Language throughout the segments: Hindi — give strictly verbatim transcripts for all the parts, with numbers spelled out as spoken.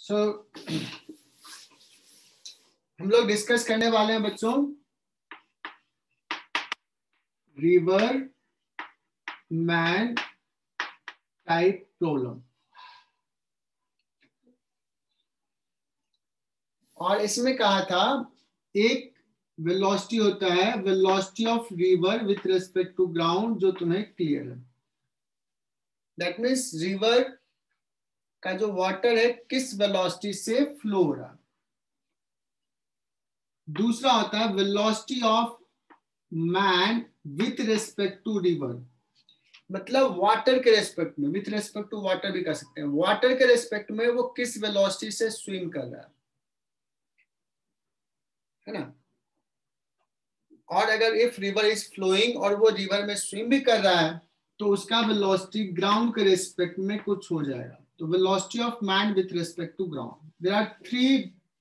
सो so, हम लोग डिस्कस करने वाले हैं बच्चों रिवर मैन टाइप प्रॉब्लम, और इसमें कहा था एक वेलोसिटी होता है, velocity of river with respect to ground, जो तुम्हें क्लियर है। दैट मीन्स रिवर का जो वाटर है किस वेलोसिटी से फ्लो हो रहा। दूसरा होता है velocity of man with respect to river, मतलब वाटर के रेस्पेक्ट में, विथ रेस्पेक्ट टू वाटर भी कर सकते हैं, वाटर के रेस्पेक्ट में वो किस वेलोसिटी से स्विम कर रहा है, है ना। और अगर इफ रिवर इज फ्लोइंग और वो रिवर में स्विम भी कर रहा है तो उसका वेलोसिटी ग्राउंड के रेस्पेक्ट में कुछ हो जाएगा। तो velocity of man with respect to ground, there are three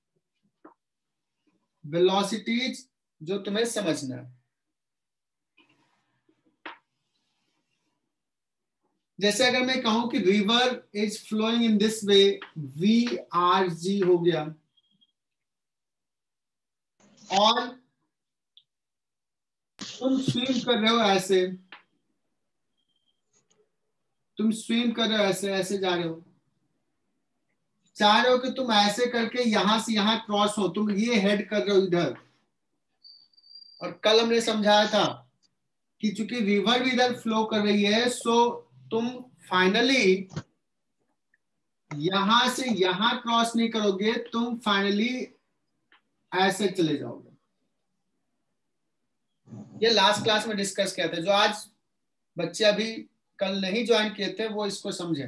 velocities जो तुम्हें समझना है। जैसे अगर मैं कहूं कि river is flowing in this way, V R G हो गया, और तुम स्विम कर रहे हो ऐसे, तुम स्विम कर रहे हो ऐसे, ऐसे जा रहे हो, चाह रहे हो कि तुम ऐसे करके यहां से यहां क्रॉस हो, तुम ये हेड कर रहे हो इधर। और कल हमने समझाया था कि चूंकि रिवर भी इधर फ्लो कर रही है, सो तुम फाइनली यहां से यहां क्रॉस नहीं करोगे, तुम फाइनली ऐसे चले जाओगे। ये लास्ट क्लास में डिस्कस किया था, जो आज बच्चे अभी कल नहीं ज्वाइन किए थे वो इसको समझे।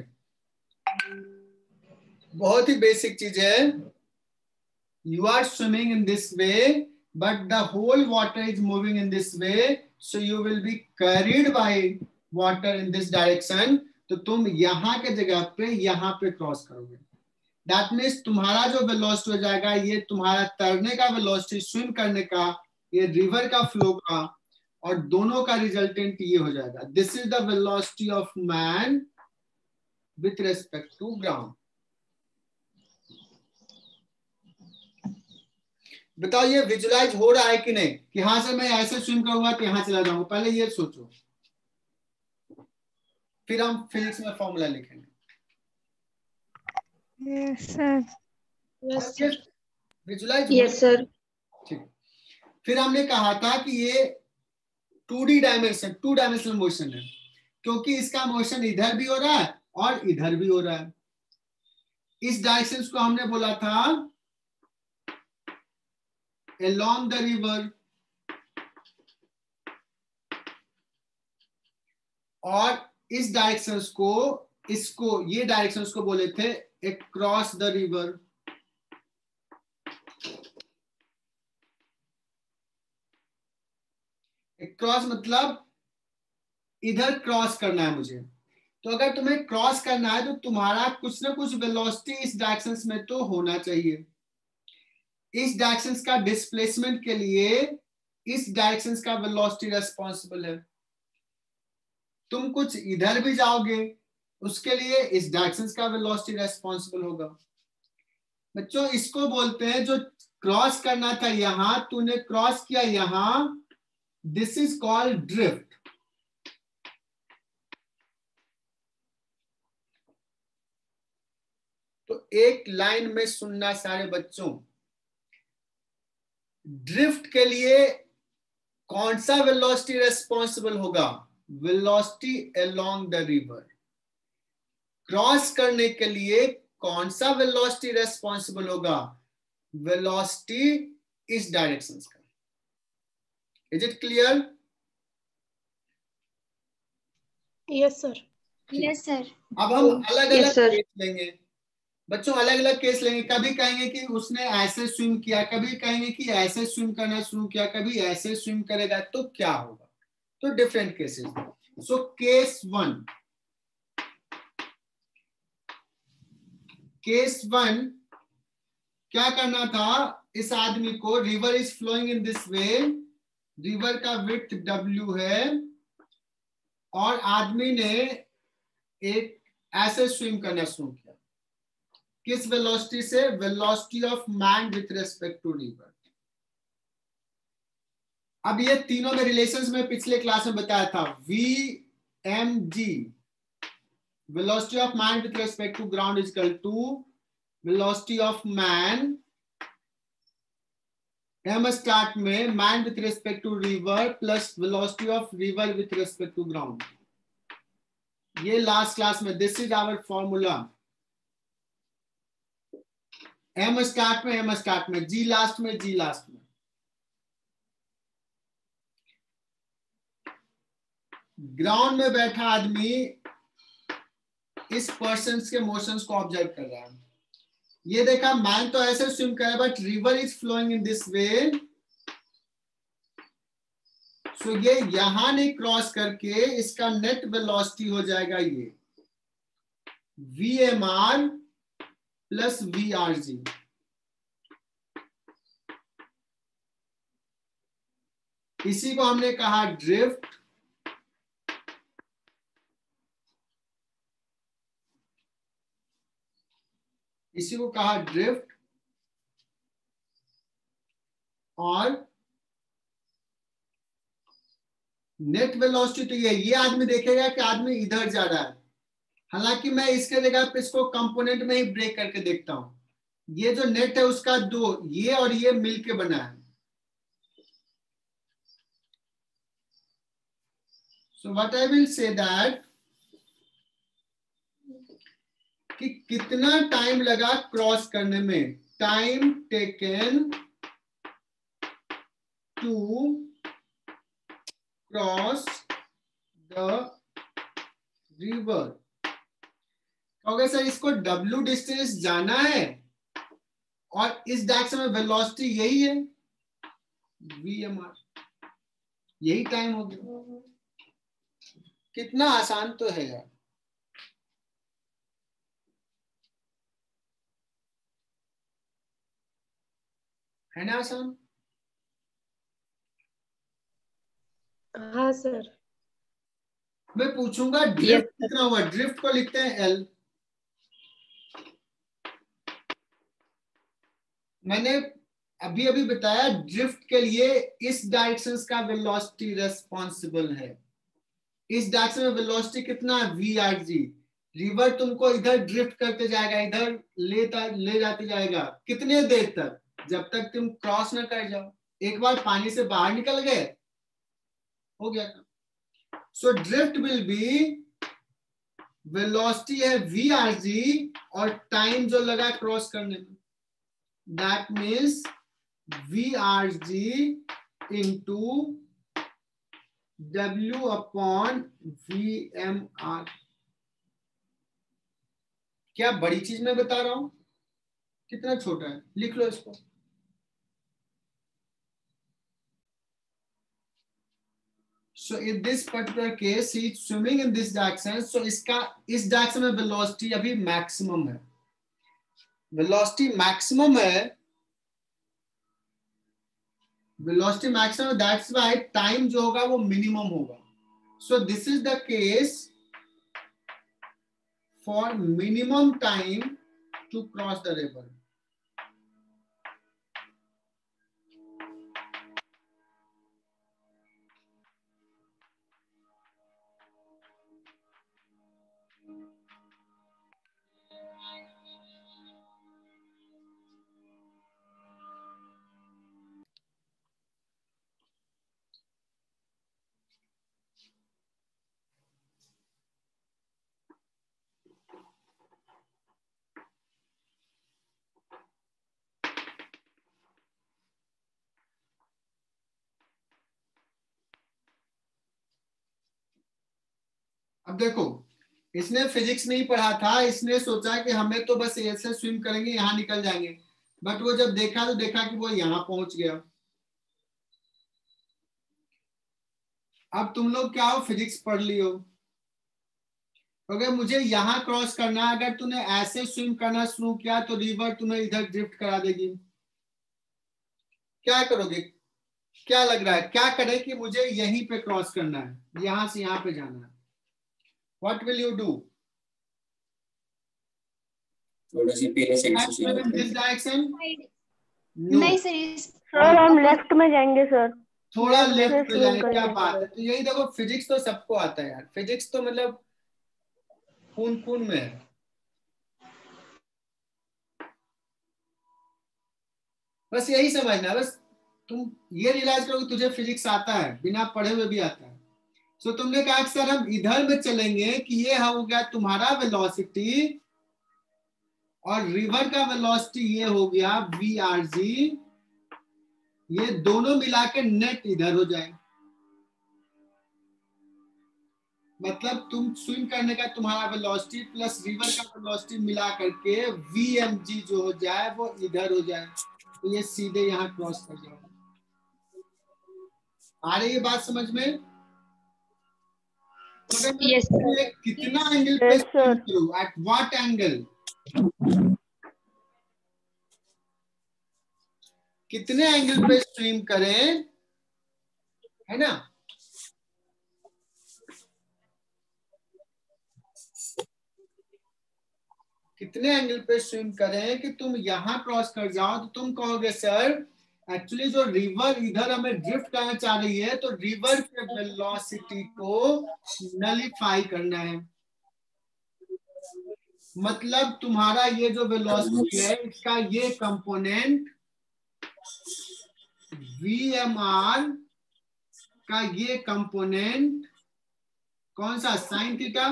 बहुत ही बेसिक चीज है। You are swimming in this way but the whole water is moving in this way, so you will be carried by water in this direction. तो तुम यहाँ के जगह पे यहाँ पे क्रॉस करोगे। दैट मीन्स तुम्हारा जो वेलोसिटी हो जाएगा, ये तुम्हारा तैरने का वेलोसिटी, स्विम करने का, ये रिवर का फ्लो का, और दोनों का रिजल्टेंट ये हो जाएगा। This is the velocity of man with respect to ground. बताओ ये विजुलाइज हो रहा है कि नहीं, कि हाँ से मैं ऐसे स्विम करूंगा तो यहां चला जाऊंगा। पहले ये सोचो, फिर हम फिजिक्स में फॉर्मूला लिखेंगे। Yes sir. Yes sir. Visualize yes sir. ठीक। फिर हमने कहा था कि ये two D dimension, two dimensional motion है, क्योंकि इसका मोशन इधर भी हो रहा है और इधर भी हो रहा है। इस डायरेक्शन को हमने बोला था along the river, और इस डायरेक्शन को, इसको, ये डायरेक्शन को बोले थे across the river। across मतलब इधर क्रॉस करना है मुझे। तो अगर तुम्हें क्रॉस करना है तो तुम्हारा कुछ ना कुछ वेलोसिटी इस डायरेक्शन में तो होना चाहिए। इस डायरेक्शन का डिस्प्लेसमेंट के लिए इस डायरेक्शन का वेलोसिटी रेस्पॉन्सिबल है। तुम कुछ इधर भी जाओगे, उसके लिए इस डायरेक्शन का वेलोसिटी रेस्पॉन्सिबल होगा। बच्चों इसको बोलते हैं, जो क्रॉस करना था यहां, तूने क्रॉस किया यहां, दिस इज कॉल्ड ड्रिफ्ट। तो एक लाइन में सुनना सारे बच्चों, ड्रिफ्ट के लिए कौन सा वेलोसिटी रेस्पॉन्सिबल होगा? Velocity along the river. Cross करने के लिए कौन सा वेलोसिटी रेस्पॉन्सिबल होगा? वेलोसिटी इस डायरेक्शन का। Is it clear? Yes sir. Yes sir. अब हम अलग अलग yes, केस लेंगे बच्चों, अलग अलग केस लेंगे। कभी कहेंगे कि उसने ऐसे स्विम किया, कभी कहेंगे कि ऐसे स्विम करना शुरू किया, कभी ऐसे स्विम करेगा, तो क्या होगा? तो different cases. So case one, case one क्या करना था इस आदमी को? River is flowing in this way, river का विड्थ W है, और आदमी ने एक ऐसे स्विम करना शुरू किया। किस वेलोसिटी से? Velocity of man with respect to river. अब ये तीनों में रिलेशंस में पिछले क्लास में बताया था, V M G, velocity of man with respect to ground is equal to velocity of man, M start में man with respect to river plus velocity of river with respect to ground. ये लास्ट क्लास में, this is our formula. M start में एम स्टार्ट में, जी लास्ट में जी लास्ट में। ग्राउंड में बैठा आदमी इस पर्सन के मोशंस को ऑब्जर्व कर रहा है। ये देखा, मैन तो ऐसे स्विम कर रहा है but river is flowing in this way, so ये यहां नहीं क्रॉस करके इसका नेट वेलोसिटी हो जाएगा ये V M R plus V R G. इसी को हमने कहा ड्रिफ्ट, इसी को कहा ड्रिफ्ट। और नेट वेलोसिटी तो ये ये आदमी देखेगा कि आदमी इधर जा रहा है, हालांकि मैं इसके जगह पे इसको कंपोनेंट में ही ब्रेक करके देखता हूं। ये जो नेट है उसका दो, ये और ये मिलके बना है। So what I will say that कि कितना टाइम लगा क्रॉस करने में, time taken to cross the river. Okay sir, इसको W डिस्टेंस जाना है और इस डायरेक्शन में वेलोसिटी यही है वी एम आर, यही टाइम हो गया। कितना आसान तो है यार। है ना आसान? हाँ सर। मैं पूछूंगा ड्रिफ्ट कितना हुआ, ड्रिफ्ट को लिखते हैं एल। मैंने अभी अभी बताया ड्रिफ्ट के लिए इस डायरेक्शन का वेलोसिटी रेस्पॉन्सिबल है। इस डायरेक्शन में वेलोसिटी कितना है वी आर जी। रिवर तुमको इधर ड्रिफ्ट करते जाएगा, इधर लेता ले जाते जाएगा। कितने देर तक? जब तक तुम क्रॉस ना कर जाओ। एक बार पानी से बाहर निकल गए हो गया। So drift will be, velocity है वी आर जी और टाइम जो लगा क्रॉस करने में, that means V R G into W upon V M R. क्या बड़ी चीज मैं बता रहा हूं? कितना छोटा है, लिख लो इसको। So in this particular case he is swimming in this direction, so इसका इस डायरेक्शन में वेलोसिटी अभी मैक्सिमम है, वेलोसिटी मैक्सिमम है, velocity maximum, that's why time जो होगा वो मिनिमम होगा। So this is the case for minimum time to cross the river. अब देखो, इसने फिजिक्स नहीं पढ़ा था, इसने सोचा कि हमें तो बस ऐसे स्विम करेंगे यहां निकल जाएंगे, बट वो जब देखा तो देखा कि वो यहां पहुंच गया। अब तुम लोग क्या हो, फिजिक्स पढ़ ली हो, अगर मुझे यहां क्रॉस करना है, अगर तूने ऐसे स्विम करना शुरू किया तो रिवर तुम्हें इधर ड्रिफ्ट करा देगी। क्या करोगे? क्या लग रहा है, क्या करें कि मुझे यहीं पे क्रॉस करना है, यहां से यहां पे जाना है, व्हाट विल यू डू? थोड़ा सी पहले साइड से शुरू in this करते direction? No. नहीं सर इस सर हम लेफ्ट में जाएंगे सर। थोड़ा left लेफ्ट से में swing जाए, क्या करेंगे। बात है। तो यही देखो, फिजिक्स तो सबको आता है यार, फिजिक्स तो मतलब खून खून में है। बस यही समझना, बस तुम ये रियलाइज करो कि तुझे फिजिक्स आता है, बिना पढ़े हुए भी आता है। सो so, तुमने कहा कि सर हम इधर में चलेंगे कि ये हो गया तुम्हारा वेलोसिटी और रिवर का वेलोसिटी ये हो गया वी आर जी, ये दोनों मिला के नेट इधर हो जाए। मतलब तुम स्विम करने का तुम्हारा वेलोसिटी प्लस रिवर का वेलोसिटी मिला करके वी एम जी जो हो जाए वो इधर हो जाए, तो ये सीधे यहाँ क्रॉस कर जाएगा। आ रही है बात समझ में? तो Yes, sir. ये कितना एंगल पे Yes, sir. स्विम करूं, एट व्हाट एंगल, कितने एंगल पे स्विम करें, है ना? कितने एंगल पे स्विम करें कि तुम यहां क्रॉस कर जाओ, तो तुम कहोगे सर एक्चुअली जो रिवर इधर हमें ड्रिफ्ट करना चाह रही है, तो रिवर के वेलोसिटी को नलिफाई करना है। मतलब तुम्हारा ये जो वेलोसिटी है इसका ये कंपोनेंट वी एम आर का ये कंपोनेंट कौन सा, sine theta,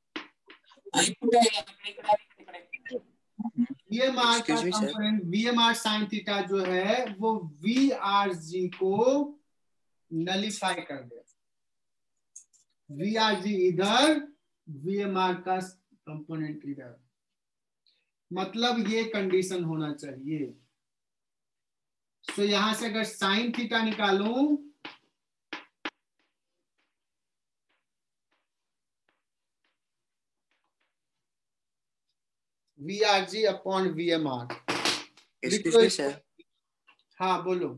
V M R का component V M R sine theta जो है वो वी आर जी को नलिफाई कर दे। वी आर जी इधर, वी एम आर का कंपोनेंट इधर, मतलब ये कंडीशन होना चाहिए। सो so, यहां से अगर साइन थीटा निकालूं V R G upon V M R. हाँ बोलो।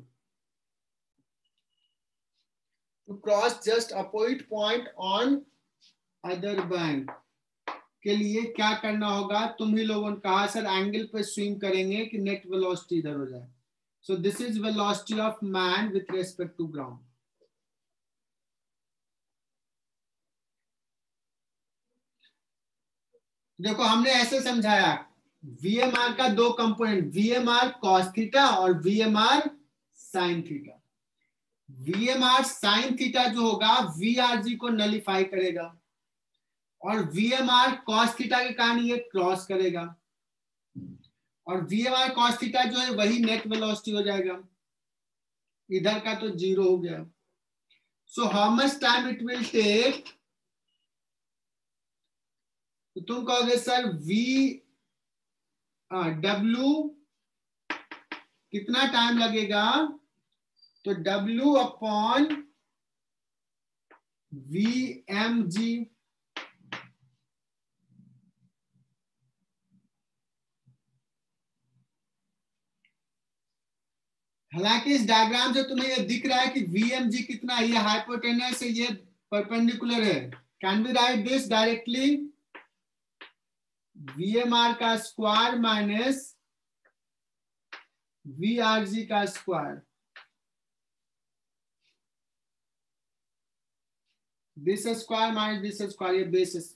To cross just opposite point on other bank के लिए क्या करना होगा, तुम ही लोगों ने कहा सर एंगल पे स्विम करेंगे कि नेट वेलोसिटी इधर हो जाए। So this is velocity of man with respect to ground. देखो हमने ऐसे समझाया, वीएमआर का दो कंपोनेंट, वीएमआर कॉस थीटा और V M R sine theta. V M R sine theta जो होगा वीआरजी को नलिफाई करेगा और वीएमआर कॉस थीटा के कारण ये क्रॉस करेगा और वीएमआर कॉस थीटा जो है वही नेट वेलोसिटी हो जाएगा, इधर का तो जीरो हो गया। So how much time it will take, तो तुम कहोगे सर वी डब्ल्यू कितना टाइम लगेगा, तो W upon V M G. हालांकि इस डायग्राम से तुम्हें ये दिख रहा है कि वी एम जी कितना है, ये हाइपोटेनस है, ये परपेंडिकुलर है। Can we write this directly, V M R का square minus V R G का square, this square minus this square, ये बेसिस।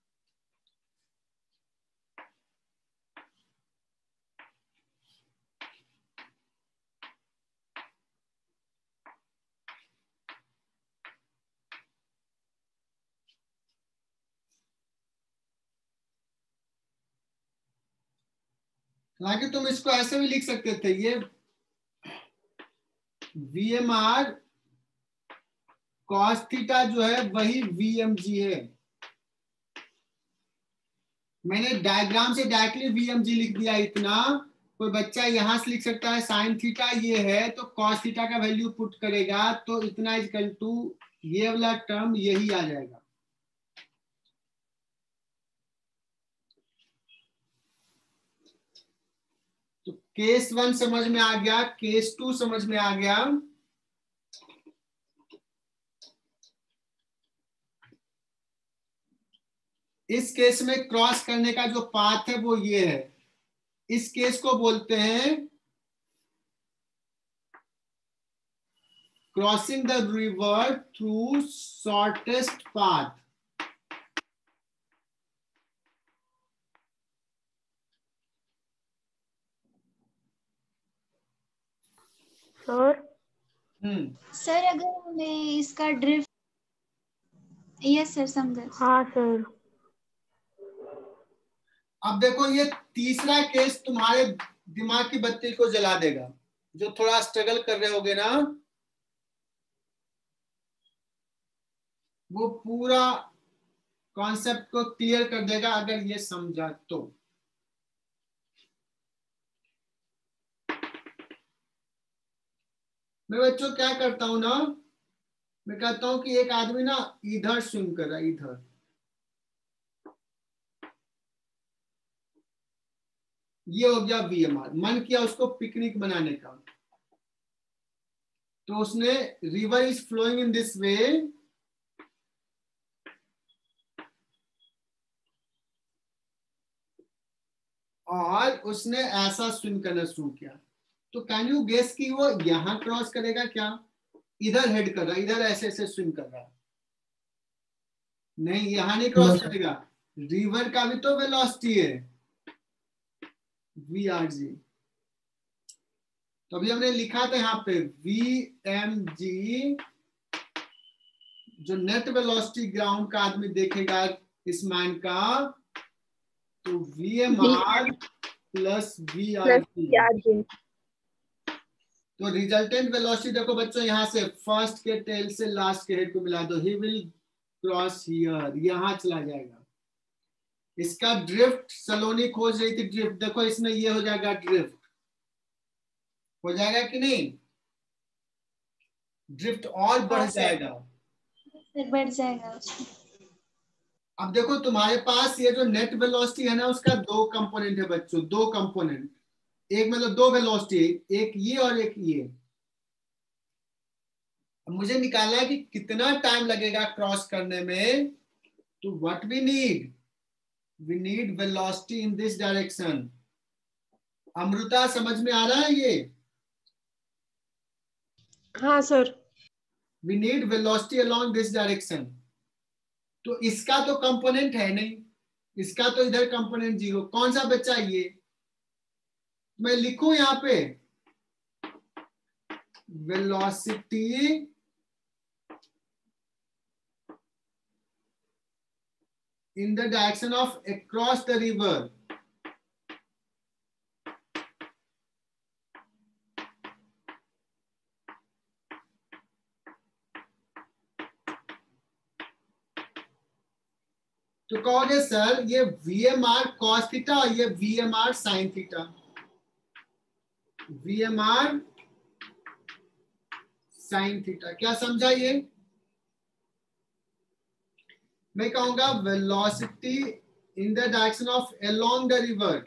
हालांकि तुम इसको ऐसे भी लिख सकते थे, ये V M R cos theta जो है वही वी एम जी है। मैंने डायग्राम से डायरेक्टली वी एम जी लिख दिया इतना, कोई बच्चा यहां से लिख सकता है साइन थीटा ये है तो कॉस थीटा का वैल्यू पुट करेगा तो इतना इक्वल टू ये वाला टर्म यही आ जाएगा। तो केस वन समझ में आ गया, केस टू समझ में आ गया। इस केस में क्रॉस करने का जो पाथ है वो ये है, इस केस को बोलते हैं crossing the river through shortest path. Sir hmm sir अगर हमें इसका ड्रिफ्ट, यस सर समझा। हाँ सर। अब देखो ये तीसरा केस तुम्हारे दिमाग की बत्ती को जला देगा। जो थोड़ा स्ट्रगल कर रहे होगे ना, वो पूरा कॉन्सेप्ट को क्लियर कर देगा अगर ये समझा तो। मैं बच्चों क्या करता हूं ना, मैं कहता हूं कि एक आदमी ना इधर स्विम कर रहा है, इधर, ये हो गया वीएमआर। मन किया उसको पिकनिक बनाने का, तो उसने river is flowing in this way, और उसने ऐसा स्विम करना शुरू किया। तो कैन यू गेस कि वो यहां क्रॉस करेगा क्या? इधर हेड कर रहा है, इधर ऐसे ऐसे स्विम कर रहा है। नहीं, यहां नहीं क्रॉस करेगा। रिवर का भी तो वेलोसिटी है, वी आर जी। तो अभी हमने लिखा था यहाँ पे वी एम जी, जो नेट वेलोसिटी ग्राउंड का आदमी देखेगा इस मैन का, तो V M R plus V R G. तो रिजल्टेंट वेलोसिटी देखो बच्चों, यहां से फर्स्ट के टेल से लास्ट के हेड को मिला दो, ही विल क्रॉस हियर, यहां चला जाएगा। इसका ड्रिफ्ट सलोनी खोज रही थी, ड्रिफ्ट देखो इसमें ये हो जाएगा, ड्रिफ्ट हो जाएगा कि नहीं? ड्रिफ्ट और बढ़ जाएगा, बढ़ जाएगा उसमें। अब देखो तुम्हारे पास ये जो नेट वेलोसिटी है ना, उसका दो कंपोनेंट है बच्चों, दो कंपोनेंट, एक मतलब दो वेलोसिटी, एक ये और एक ये। अब मुझे निकालना है कि कितना टाइम लगेगा क्रॉस करने में। तो what we need, we need velocity in this direction. Amrita समझ में आ रहा है ये? हाँ sir. We need velocity along this direction. तो इसका तो कंपोनेंट है नहीं, इसका तो इधर कंपोनेंट जीरो, कौन सा बच्चा ये? मैं लिखूं यहां पे velocity in the direction of across the river. तो कहोगे सर ये V M R cos theta और ये V M R sine theta, V M R sine theta, क्या समझा ये? मैं कहूंगा velocity in the direction of along the river,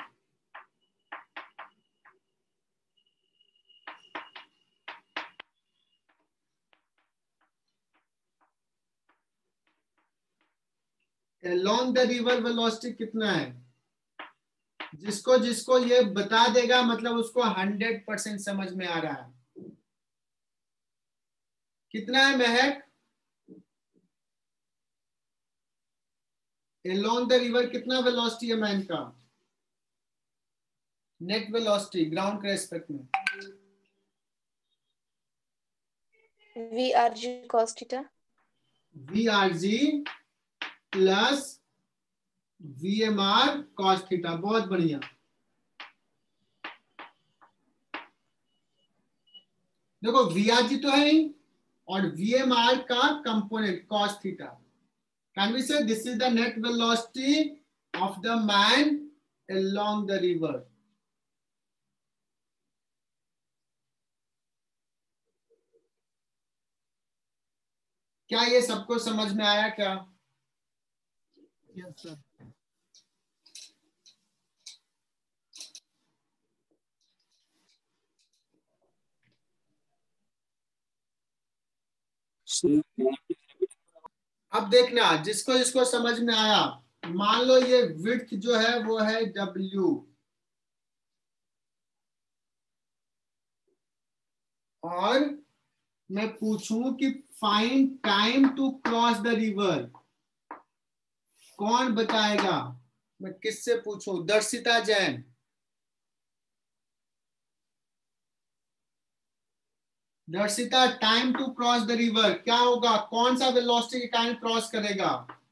along the river velocity कितना है? जिसको जिसको ये बता देगा मतलब उसको हंड्रेड परसेंट समझ में आ रहा है। कितना है महक? अलोंग द रिवर कितना वेलोसिटी है मैन का? नेट वेलोसिटी ग्राउंड के रेस्पेक्ट में V R G cos theta, V R G plus V M R cos theta. बहुत बढ़िया। देखो वी आर जी तो है ही, और वी एम आर का component cos theta. Can we say this is the net velocity of the man along the river. क्या ये सबको समझ में आया क्या? Yes sir. अब देखना जिसको जिसको समझ में आया, मान लो ये विड्थ जो है वो है W, और मैं पूछूं कि find time to cross the river, कौन बताएगा? मैं किससे पूछूं? Darshita Jain. Darshita, time to cross the river क्या होगा? कौन सा वेलोसिटी के कारण क्रॉस करेगा?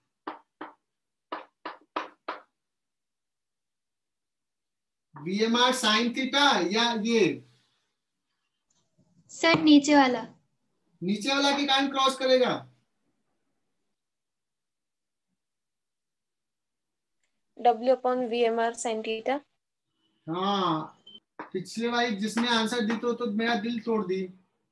वीएमआर साइन थीटा या ये सर नीचे वाला। नीचे वाला के कारण क्रॉस करेगा? W upon V M R sin theta. हाँ, पिछले वाली जिसने आंसर दी तो, तो मेरा दिल तोड़ दी।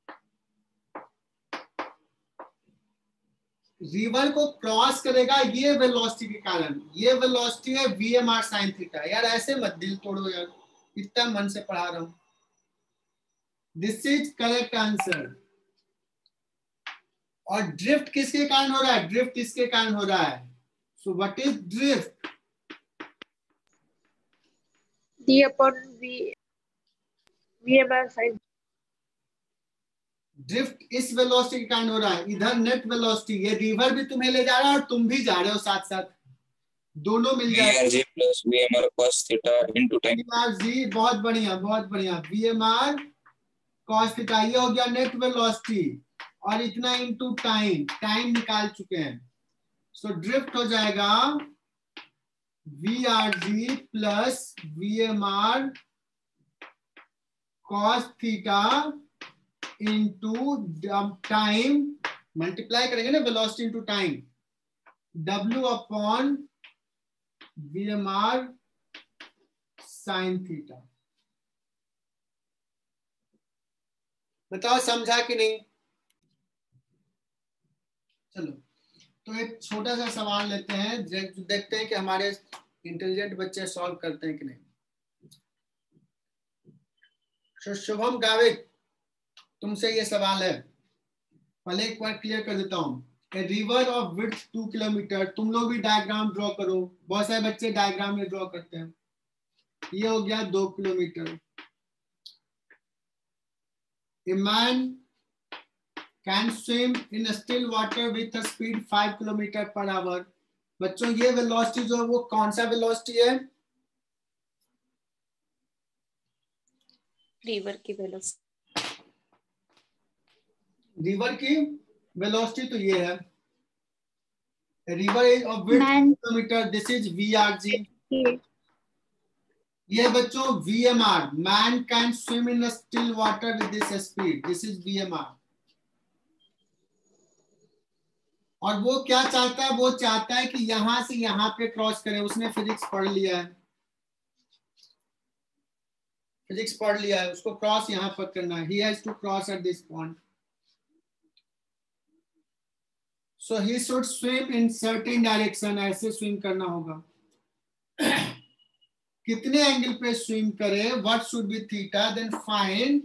रिवर को क्रॉस करेगा ये वेलोसिटी के कारण, ये वेलोसिटी है वीएमआर साइन थीटा। यार ऐसे मत दिल तोड़ो यार, इतना मन से पढ़ा रहा हूं। This is correct answer. और ड्रिफ्ट किसके कारण हो रहा है? ड्रिफ्ट किसके कारण हो रहा है? So what is drift? D upon V V M R sin. Drift इस वेलोसिटी के कारण हो रहा है। इधर नेट वेलोसिटी, ये रिवर भी तुम्हें ले जा रहा है और तुम भी जा रहे हो साथ साथ, दोनों मिल जाएगा। V R G plus V M R cos theta into time. जी बहुत बढ़िया, बहुत बढ़िया। वीएमआर कॉस थीटा, ये हो गया नेट वेलोसिटी, और इतना इनटू टाइम, टाइम निकाल चुके हैं। सो ड्रिफ्ट हो जाएगा V R G plus V M R cos theta into time, multiply करेंगे ना velocity into time, W upon V M R sine theta. बताओ समझा कि नहीं? चलो तो एक छोटा सा सवाल लेते हैं, देखते हैं कि हमारे इंटेलिजेंट बच्चे सॉल्व करते हैं कि नहीं। तो शुभम गावित, तुमसे ये सवाल है, पहले एक बार क्लियर कर देता हूँ। A river of width two kilometre, तुम लोग भी डायग्राम ड्रॉ करो, बहुत सारे बच्चे डायग्राम में ड्रॉ करते हैं। ये हो गया दो kilometre. A man can swim in still water with a speed five kilometre per hour. बच्चों ये वेलोसिटी जो है वो कौन सा वेलोसिटी है? रिवर की वेलोसिटी। रिवर की वेलोसिटी तो ये है, river is of width kilometre, this is V R G. ये बच्चों V M R, man can swim in still water with this speed, this is V M R। और वो क्या चाहता है? वो चाहता है कि यहां से यहां पे क्रॉस करे। उसने फिजिक्स पढ़ लिया है, फिजिक्स पढ़ लिया है, उसको क्रॉस यहां पर करना है। He has to cross at this point, so he should swim in certain direction, ऐसे स्विम करना होगा। कितने एंगल पे स्विम करे? What should be theta, then find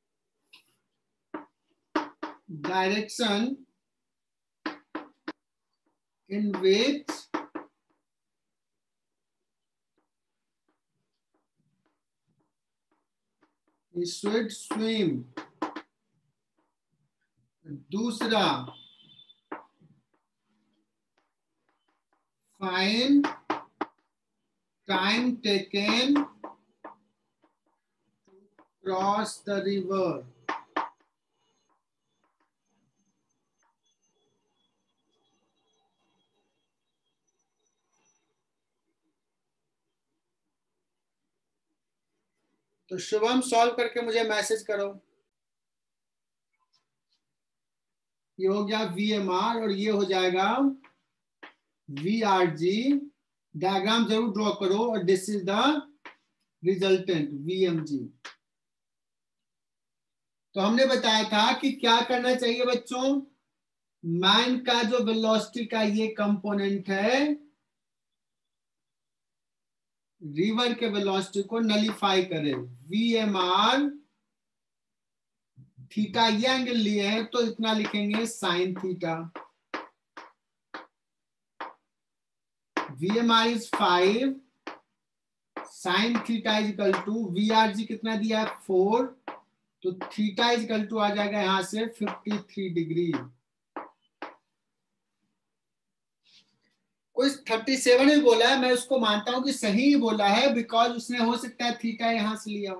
direction in which he should swim। दूसरा, find time taken to cross the river। तो शुभम सॉल्व करके मुझे मैसेज करो। ये हो गया V M R और ये हो जाएगा V R G। डायग्राम जरूर ड्रॉ करो, और this is the resultant V M G। तो हमने बताया था कि क्या करना चाहिए बच्चों, मैन का जो वेलोसिटी का ये कंपोनेंट है, रिवर के वेलोसिटी को नलीफाई करे। V M R थीटा ये एंगल लिए हैं तो इतना लिखेंगे sine theta. V M R is five, sine theta is equal to V R G कितना दिया है? फोर, तो थीटा इज इक्वल टू आ जाएगा यहां से फिफ्टी थ्री डिग्री। कोई थर्टी सेवन ही बोला है, मैं उसको मानता हूं कि सही ही बोला है, बिकॉज उसने हो सकता है थीटा यहां से लिया हो।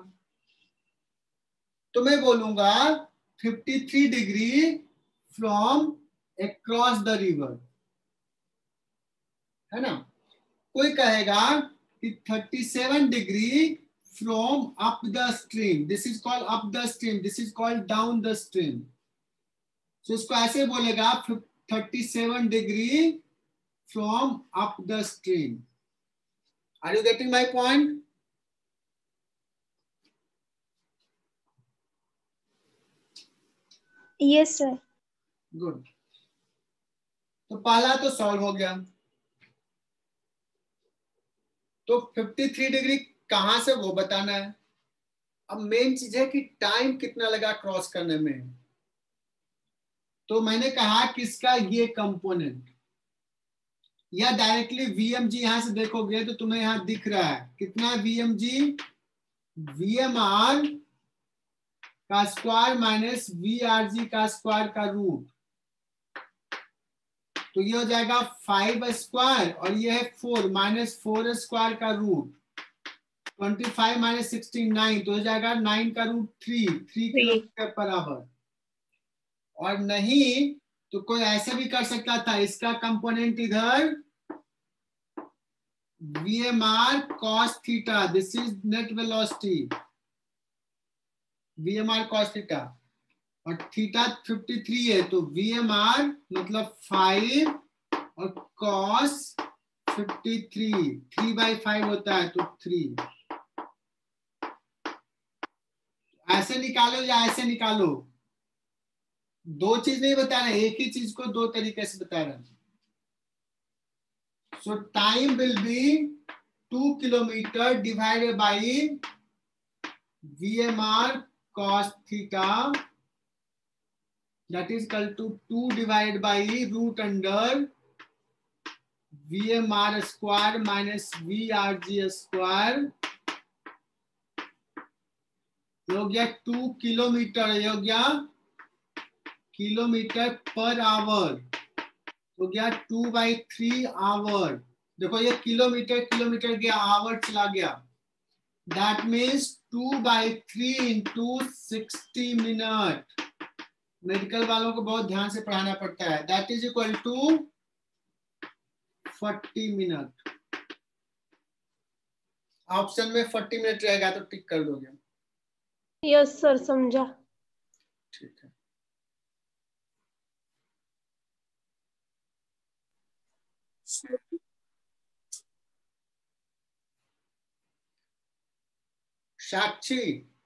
तो मैं बोलूंगा fifty three degree from across the river, है ना। कोई कहेगा कि thirty seven degree from up the stream, this is called up the stream, this is called down the stream. तो इसको ऐसे बोलेगा thirty seven degree from up the stream. Are you getting my point? Yes sir. Good. तो पहला तो सॉल्व हो गया। तो फिफ्टी थ्री डिग्री कहां से वो बताना है। अब मेन चीज है कि टाइम कितना लगा क्रॉस करने में। तो मैंने कहा किसका ये कंपोनेंट, या डायरेक्टली वीएमजी यहां से देखोगे तो तुम्हें यहां दिख रहा है कितना वीएमजी, वीएमआर का स्क्वायर माइनस वीआरजी का स्क्वायर का रूट। तो ये हो जाएगा फाइव स्क्वायर और ये है फोर माइनस फोर स्क्वायर का root, twenty five minus sixteen nine, तो हो जाएगा नाइन का root three, three kilometre per hour. और नहीं तो कोई ऐसे भी कर सकता था, इसका कंपोनेंट इधर VMR cos theta, this is net velocity, VMR cos theta, और थीटा फिफ्टी थ्री है तो वीएमआर मतलब फाइव और cos fifty three, three by five होता है तो थ्री। ऐसे निकालो या ऐसे निकालो, दो चीज नहीं बता रहे, एक ही चीज को दो तरीके से बता रहे। So time will be two kilometre divided by VMR cos theta, that is equal to two divided by root under vmr square minus vrg square, ये हो गया टू किलोमीटर, ये हो गया किलोमीटर पर आवर, हो गया टू बाई थ्री आवर। देखो ये किलोमीटर किलोमीटर गया, आवर चला गया, that means two by three into sixty minute. Medical वालों को बहुत ध्यान से पढ़ाना पड़ता है। That is equal to forty minute. Option में फोर्टी मिनट रहेगा तो टिक कर दोगे। यस सर, समझा। ठीक है। साक्षी,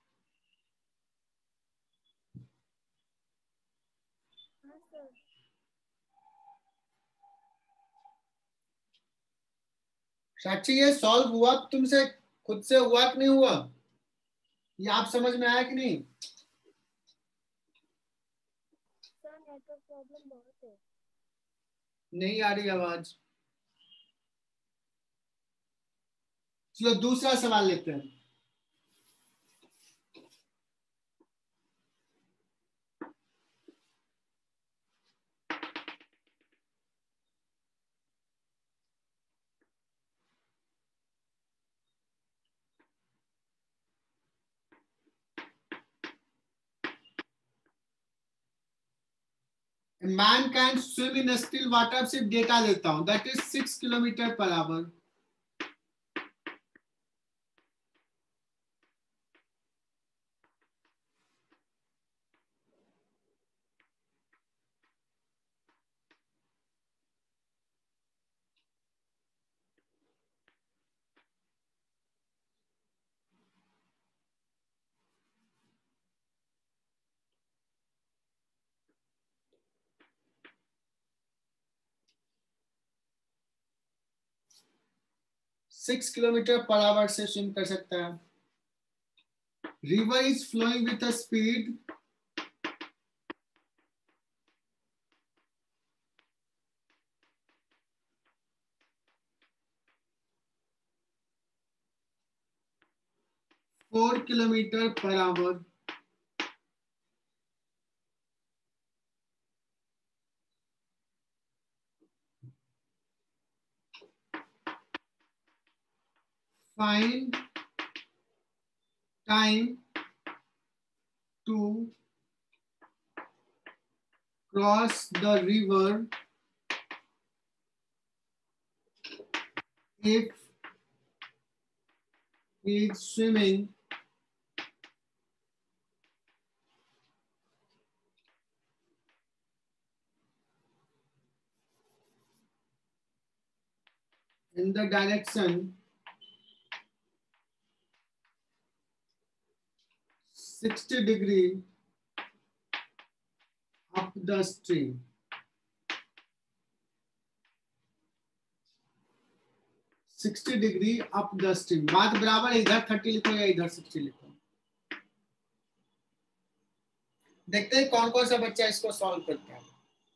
साक्षी ये सॉल्व हुआ तुमसे खुद से हुआ कि नहीं हुआ, ये आप समझ में आया कि नहीं? सर नेटवर्क प्रॉब्लम बहुत है। नहीं आ रही आवाज। चलो दूसरा सवाल लेते हैं। Man can swim in still water, सिर्फ डेटा लेता हूं, that is six kilometre per hour. Six kilometre per hour से स्विम कर सकता है। River is flowing with a speed four kilometre per hour. find time to cross the river if he is swimming in the direction sixty degree up the stream. Sixty degree up the stream. बात बराबर है, इधर थर्टी लिखो या इधर सिक्सटी लिखो। देखते हैं कौन कौन सा बच्चा इसको सॉल्व करता है।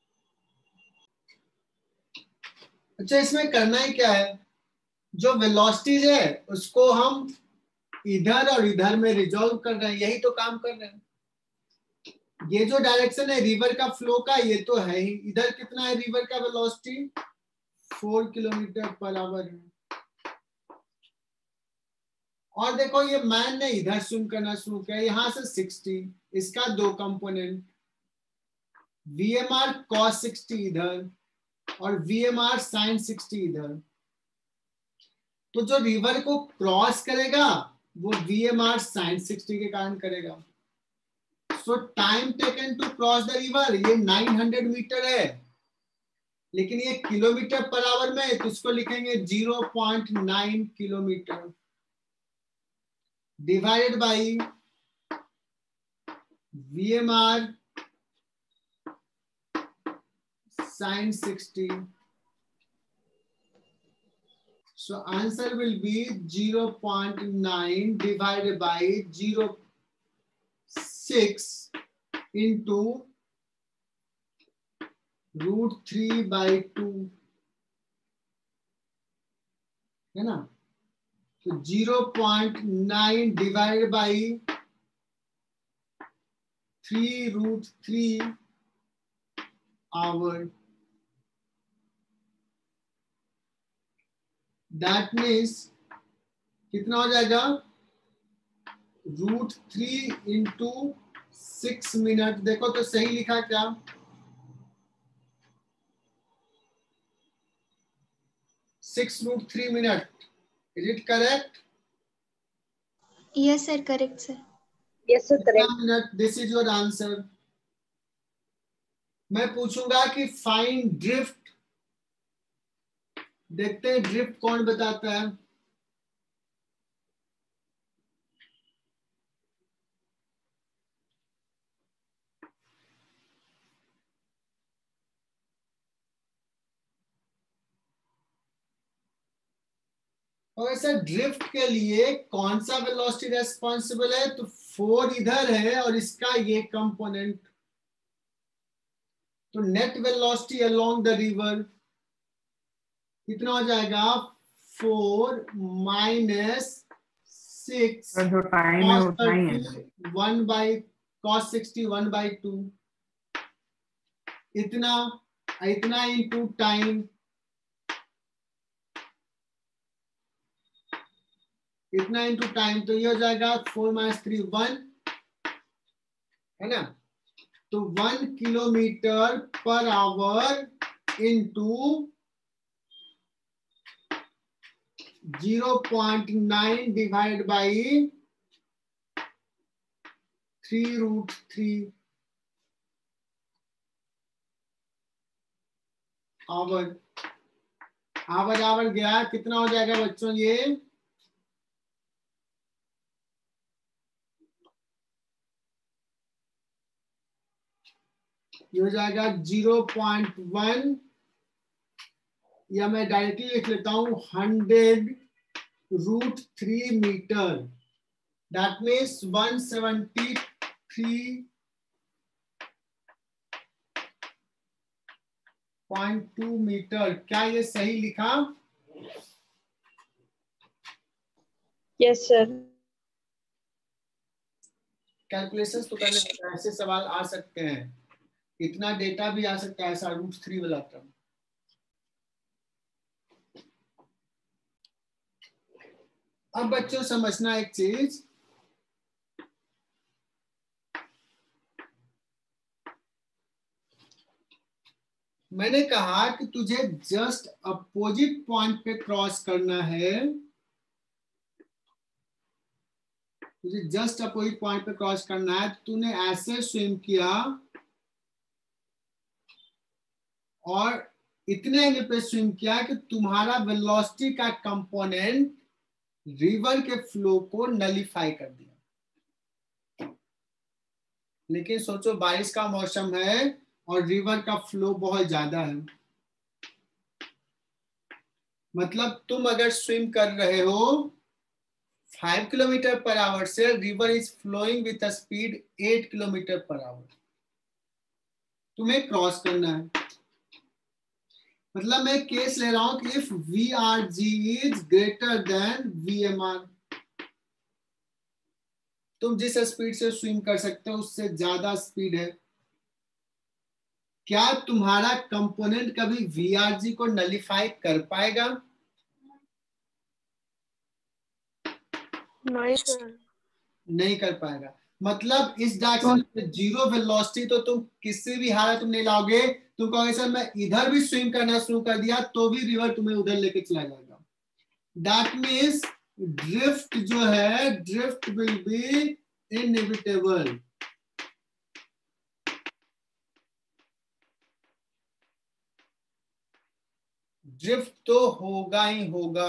अच्छा, इसमें करना ही क्या है, जो वेलोसिटीज है उसको हम इधर और इधर में रिजॉल्व कर रहे हैं, यही तो काम कर रहे हैं। ये जो डायरेक्शन है रिवर का फ्लो का, ये तो है ही। इधर कितना है रिवर का velocity, four kilometre per hour है। और देखो ये मैन ने इधर स्विम करना शुरू किया, यहां से सिक्सटी, इसका दो component, V M R cos sixty इधर और V M R sine sixty इधर। तो जो रिवर को क्रॉस करेगा वो V M R sine sixty के कारण करेगा। So time taken to cross the river, ये नाइन हंड्रेड मीटर है, लेकिन ये किलोमीटर पर आवर में, तो इसको लिखेंगे zero point nine kilometre divided by V M R sin sixty. So answer will be zero point nine divided by zero point six into root three by two, है ना। तो zero point nine divide by three root three hour, that means कितना हो जाएगा, root three into six minute. देखो तो सही लिखा क्या, six root three minute. Is it correct? Yes, sir. Correct, sir. Yes, sir, correct. Minute, this is your answer. मैं पूछूंगा कि फाइंड ड्रिफ्ट, देखते हैं ड्रिफ्ट कौन बताता है। और ऐसा ड्रिफ्ट के लिए कौन सा वेलोसिटी रेस्पॉन्सिबल है, तो फोर इधर है और इसका ये कंपोनेंट, तो net velocity along the river कितना हो जाएगा, फोर माइनस सिक्स, जो टाइम है उतना ही है, one by cos sixty, one by two, इतना इतना इंटू टाइम, इतना इंटू टाइम, तो ये हो जाएगा फोर माइनस थ्री, वन, है ना। तो one kilometre per hour into zero point nine divide by three root three hour. Hour hour गया, कितना हो जाएगा बच्चों, ये ये हो जाएगा जीरो पॉइंट वन, या मैं डायरेक्टली लिख लेता हूं hundred root three metre, that means one seventy three point two metre. क्या ये सही लिखा? Yes sir. कैलकुलेशंस तो करने ऐसे सवाल आ सकते हैं, इतना डेटा भी आ सकता है ऐसा रूट थ्री वाला टर्म। अब बच्चों समझना एक चीज, मैंने कहा कि तुझे जस्ट अपोजिट पॉइंट पे क्रॉस करना है, तुझे जस्ट अपोजिट पॉइंट पे क्रॉस करना है। तूने ऐसे स्विम किया और इतने एंगल पे स्विम किया कि तुम्हारा वेलोसिटी का कंपोनेंट रिवर के फ्लो को नलिफाई कर दिया। लेकिन सोचो बारिश का मौसम है और रिवर का फ्लो बहुत ज्यादा है, मतलब तुम अगर स्विम कर रहे हो फाइव किलोमीटर पर आवर से, river is flowing with a speed eight kilometre per hour, तुम्हें क्रॉस करना है। मतलब मैं केस ले रहा हूं कि if V R G is greater than V M R, तुम जिस स्पीड से स्विम कर सकते हो उससे ज्यादा स्पीड है, क्या तुम्हारा कंपोनेंट कभी वी आर जी को नलिफाई कर पाएगा? नहीं सर, नहीं कर पाएगा। मतलब इस डायरेक्शन में जीरो वेलोसिटी तो तुम किसी भी हालत में नहीं लाओगे। तुम कहोगे सर मैं इधर भी स्विम करना शुरू कर दिया तो भी रिवर तुम्हें उधर लेके चला जाएगा। दैट मीन्स ड्रिफ्ट जो है, drift will be inevitable. Drift तो होगा ही होगा,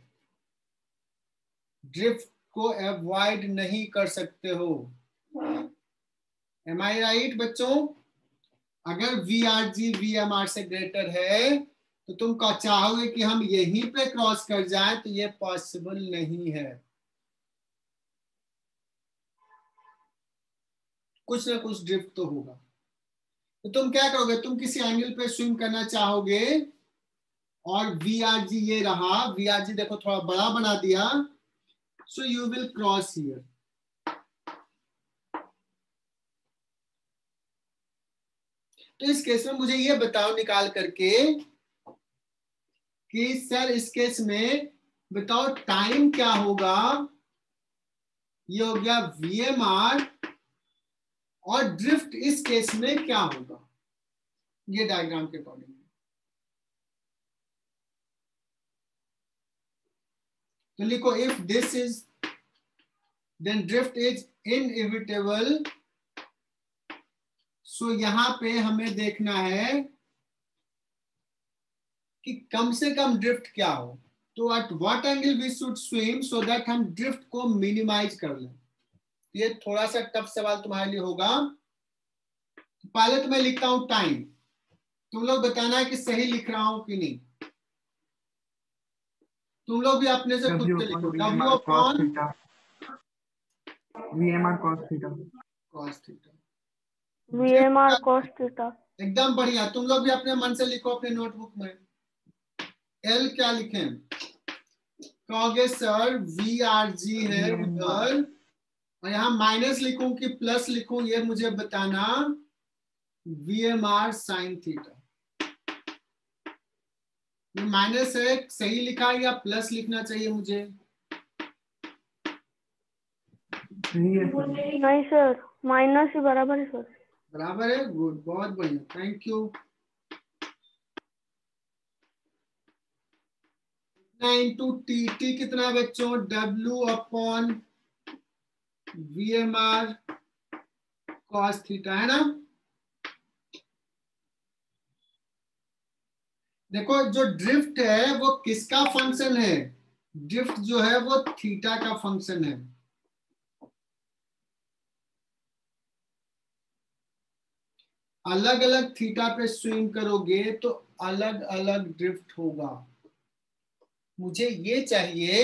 ड्रिफ्ट को अवॉइड नहीं कर सकते हो। एम आई राइट बच्चों? अगर V R G V M R से ग्रेटर है तो तुम का चाहोगे कि हम यहीं पे क्रॉस कर जाएं, तो ये पॉसिबल नहीं है। कुछ ना कुछ ड्रिफ्ट तो होगा। तो तुम क्या करोगे, तुम किसी एंगल पे स्विम करना चाहोगे और वी आर जी ये रहा, वी आर जी देखो थोड़ा बड़ा बना दिया, so you will cross here. तो इस केस में मुझे ये बताओ निकाल करके कि सर इस केस में बताओ टाइम क्या होगा। ये हो गया वी एम आर, और ड्रिफ्ट इस केस में क्या होगा, ये डायग्राम के अकॉर्डिंग। तो लिखो if this is then drift is inevitable. So यहां पे हमें देखना है कि कम से कम ड्रिफ्ट क्या हो। तो at what angle we should swim so that हम ड्रिफ्ट को मिनिमाइज कर लें। ये थोड़ा सा टफ सवाल तुम्हारे लिए होगा। पहले तो मैं लिखता हूं टाइम, तुम लोग बताना है कि सही लिख रहा हूं कि नहीं। तुम लोग भी अपने से खुद से लिखो W upon V M R cos theta। cos theta. V M R cos theta। एकदम बढ़िया। तुम लोग भी अपने मन से लिखो अपने नोटबुक में। L क्या लिखें? कहोगे सर वी आर जी है उधर, और यहाँ माइनस लिखूं कि प्लस लिखूं ये मुझे बताना। V M R sine theta, ये माइनस है, सही लिखा या प्लस लिखना चाहिए मुझे? नहीं सर, माइनस ही बराबर है सर। बराबर है, गुड, बहुत बढ़िया, thank you. Into T, T कितना है बच्चों? W upon V M R cos theta, है ना। देखो जो ड्रिफ्ट है वो किसका फंक्शन है? ड्रिफ्ट जो है वो थीटा का फंक्शन है। अलग अलग थीटा पे स्विम करोगे तो अलग अलग ड्रिफ्ट होगा। मुझे ये चाहिए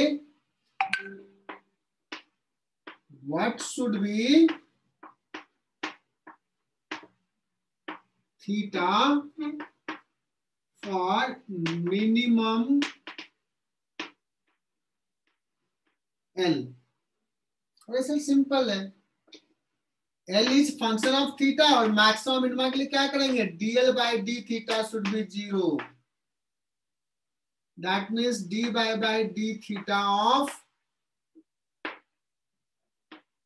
what should be theta for minimum L. वैसे सिंपल है, L is function of theta, और मैक्सिमम मिनिमम के लिए क्या करेंगे? dl by d theta should be zero. That means d by by d theta of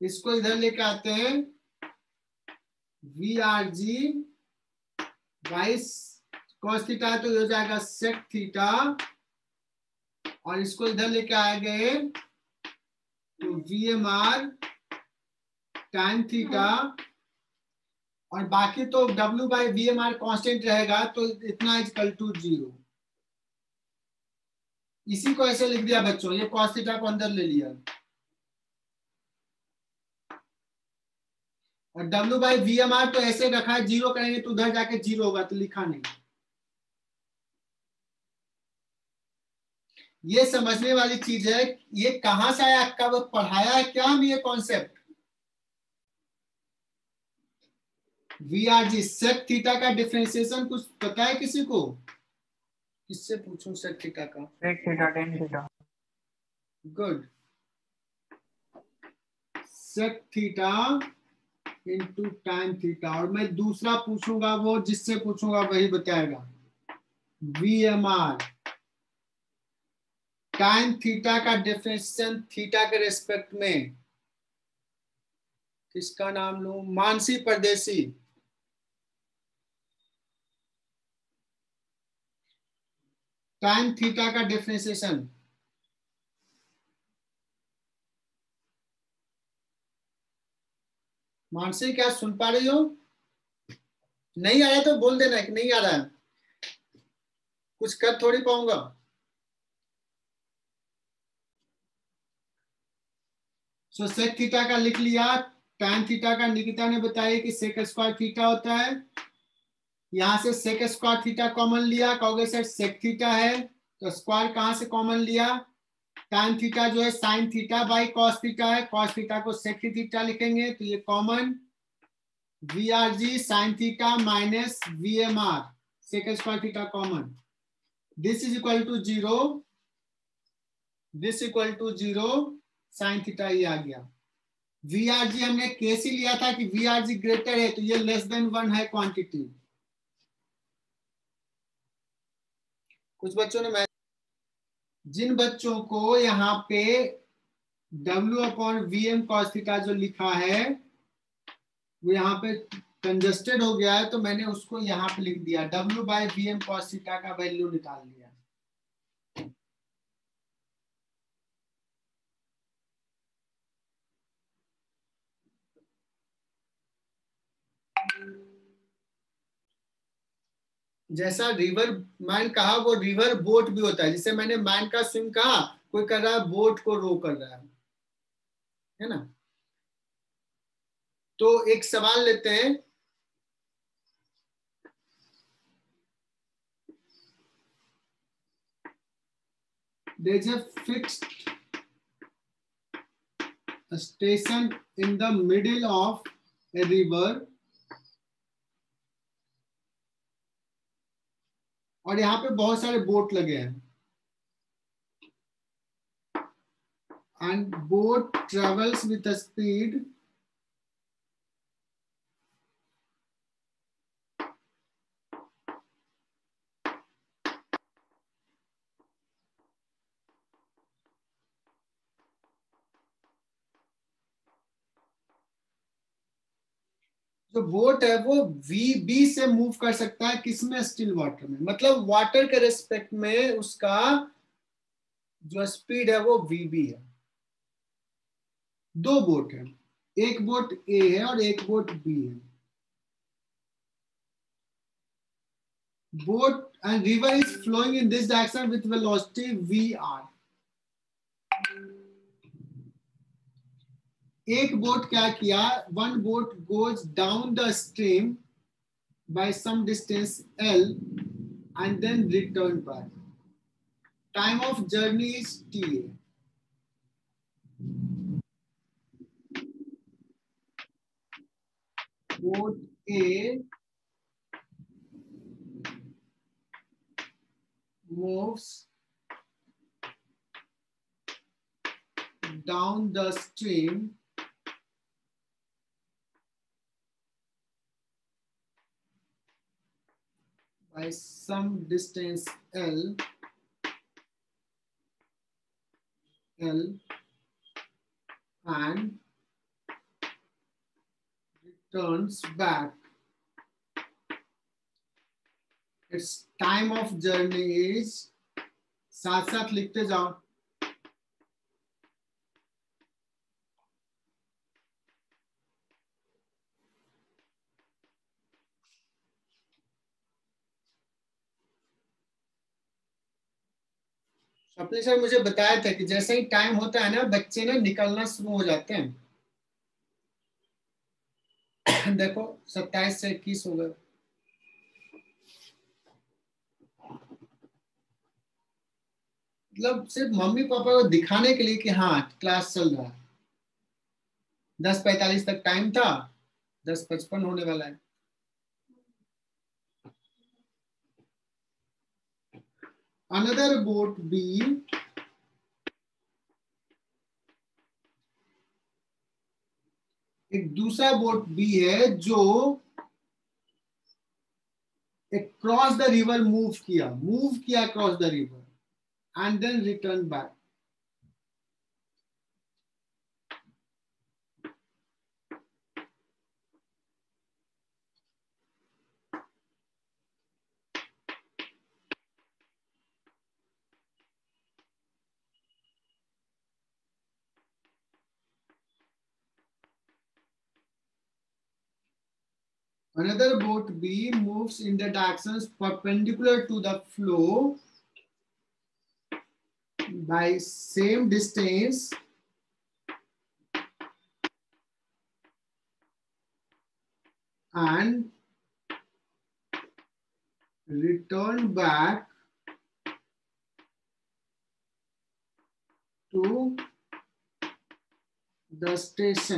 इसको इधर लेके आते हैं, V R G by cos theta है तो ये हो जाएगा सेक थीटा, और इसको इधर लेके आए गए तो V M R tan theta, और बाकी तो W by V M R constant रहेगा, तो इतना इक्वल टू जीरो। इसी को ऐसे लिख दिया बच्चों, ये कॉस थीटा को अंदर ले लिया, और W by V M R तो ऐसे रखा है, जीरो करेंगे तो उधर जाके जीरो होगा, तो लिखा नहीं। ये समझने वाली चीज है, ये कहां से आया, कब पढ़ाया है क्या हम ये concept? V R G sec theta का डिफरेंशिएशन कुछ पता है किसी को? किससे पूछूं सेक थीटा का? Sec theta, tan theta. गुड। Sec theta into tan theta, और मैं दूसरा पूछूंगा, वो जिससे पूछूंगा वही बताएगा। V M R tan theta का डिफरेंशिएशन थीटा के रेस्पेक्ट में, किसका नाम लूं? मानसी परदेसी। टैन थीटा का डिफरेंशिएशन मानसी, क्या सुन पा रही हो? नहीं आया तो बोल देना कि नहीं आ रहा है, कुछ कर थोड़ी पाऊंगा। सो सेक थीटा का लिख लिया, टैन थीटा का निकिता ने बताया कि सेक स्क्वायर थीटा होता है, यहां से सेक स्क्वायर थीटा कॉमन लिया, कहोगे सर सेक थीटा है तो स्क्वायर कहां से कॉमन लिया? टैन थीटा जो है sine theta by cos theta है, कॉस थीटा को सेक थीटा लिखेंगे, तो ये common V R G sine theta minus V M R sec square theta common, this is equal to zero, this equal to zero, sine theta ये आ गया। वी आर जी हमने केस ही लिया था कि वी आर जी ग्रेटर है, तो ये लेस देन वन है क्वांटिटी। कुछ बच्चों ने मैं जिन बच्चों को यहाँ पे W upon V M cos theta जो लिखा है वो यहाँ पे कंजस्टेड हो गया है, तो मैंने उसको यहाँ पे लिख दिया, W by V M cos theta का वैल्यू निकाल लिया। जैसा रिवर मैन कहा, वो रिवर बोट भी होता है, जिसे मैंने मैन का स्विम कहा, कोई कर रहा है बोट को रो कर रहा है, है ना? तो एक सवाल लेते हैं, there is a fixed station in the middle of a river, और यहाँ पे बहुत सारे बोट लगे हैं, and boat travels with a speed जो बोट है वो वी बी से मूव कर सकता है, किसमें? स्टिल वाटर में, मतलब वाटर के रेस्पेक्ट में उसका जो स्पीड है वो वी बी है। दो बोट है, एक बोट ए है और एक बोट बी है। Boat and river is flowing in this direction with velocity V R. एक बोट क्या किया, one boat goes down the stream by some distance L and then return back, time of journey is T A. Boat A moves down the stream by some distance L, L and turns back. Its time of journey is, साथ साथ लिखते जाओ, अपने सर मुझे बताया था कि जैसे ही टाइम होता है ना बच्चे ना निकलना शुरू हो जाते हैं। देखो सत्ताईस से इक्कीस हो गए, मतलब सिर्फ मम्मी पापा को दिखाने के लिए कि हाँ क्लास चल रहा है। दस पैंतालीस तक टाइम था, दस पचपन होने वाला है। अनदर बोट बी, एक दूसरा बोट बी है जो एक क्रॉस द रिवर मूव किया, मूव किया cross the river and then return back. Another boat B moves in the directions perpendicular to the flow by same distance and return back to the station.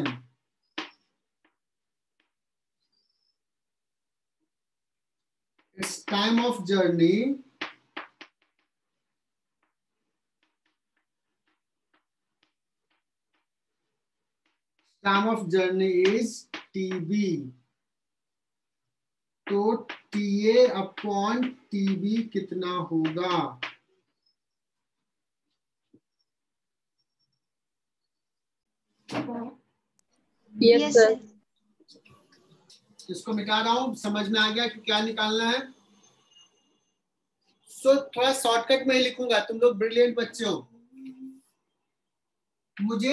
Its time of journey time of journey is T B. तो T A upon T B कितना होगा? Yes, Yes, sir. sir. इसको मिटा रहा हूं, समझ में आ गया कि क्या निकालना है। सो so, थोड़ा शॉर्टकट में ही लिखूंगा, तुम लोग ब्रिलियंट बच्चे हो। मुझे